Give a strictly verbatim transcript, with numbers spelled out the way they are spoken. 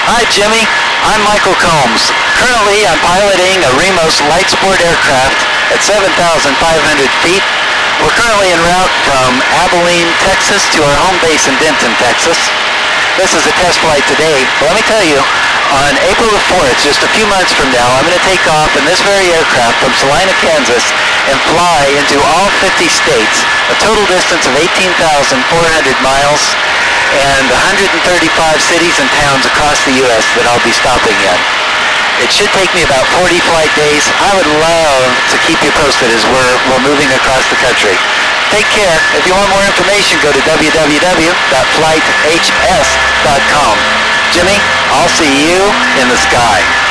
Hi, Jimmy. I'm Michael Combs. Currently, I'm piloting a Remos light sport aircraft at seven thousand five hundred feet. We're currently en route from Abilene, Texas to our home base in Denton, Texas. This is a test flight today, but let me tell you, on April the fourth, just a few months from now, I'm going to take off in this very aircraft from Salina, Kansas, and fly into all fifty states, a total distance of eighteen thousand four hundred miles, and one hundred thirty-five cities and towns across the U S that I'll be stopping in. It should take me about forty flight days. I would love to keep you posted as we're, we're moving across the country. Take care. If you want more information, go to w w w dot flight h s dot com. Jimmy, I'll see you in the sky.